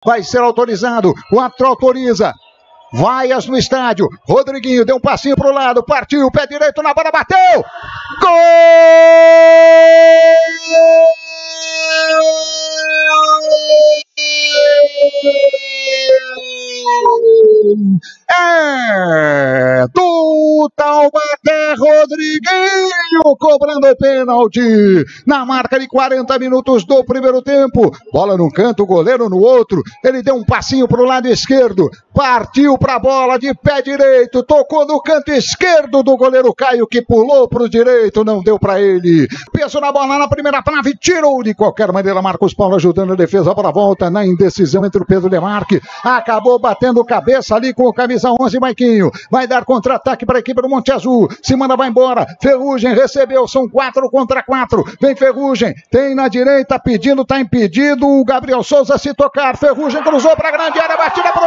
Vai ser autorizado, o árbitro autoriza. Vaias no estádio, Rodriguinho deu um passinho pro lado, partiu, pé direito na bola, bateu! Gol! É do Taubaté, Rodriguinho cobrando o pênalti na marca de 40 minutos do primeiro tempo. Bola num canto, goleiro no outro. Ele deu um passinho pro lado esquerdo, partiu pra bola de pé direito, tocou no canto esquerdo do goleiro Caio, que pulou pro direito, não deu pra ele. Peso na bola na primeira trave, tirou de qualquer maneira. Marcos Paulo ajudando a defesa para a volta na indecisão entre o Pedro Demarque. Acabou batendo cabeça ali com o camisa 11, Maiquinho. Vai dar contra-ataque para a equipe do Monte Azul. Se manda, vai embora. Ferrugem recebeu, são 4 contra 4. Vem Ferrugem, tem na direita, pedindo, tá impedido. O Gabriel Souza se tocar. Ferrugem cruzou para a grande área, batida pro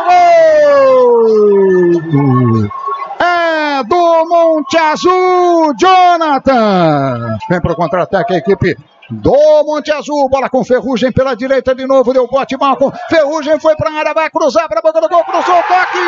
gol! É do Monte Azul, Jonathan. Vem pro contra-ataque a equipe do Monte Azul, bola com Ferrugem pela direita de novo, deu bote mal com Ferrugem, foi pra área, vai cruzar pra boca do gol, cruzou o toque,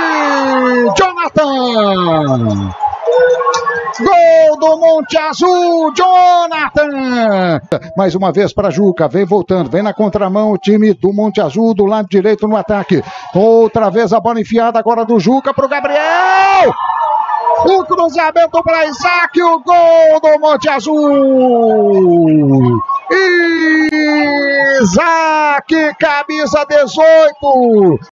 Jonathan! Gol do Monte Azul, Jonathan! Mais uma vez para Juca, vem voltando, vem na contramão o time do Monte Azul, do lado direito no ataque, outra vez a bola enfiada agora do Juca pro Gabriel! O cruzamento para Isaac, o gol do Monte Azul! Isaac, camisa 18!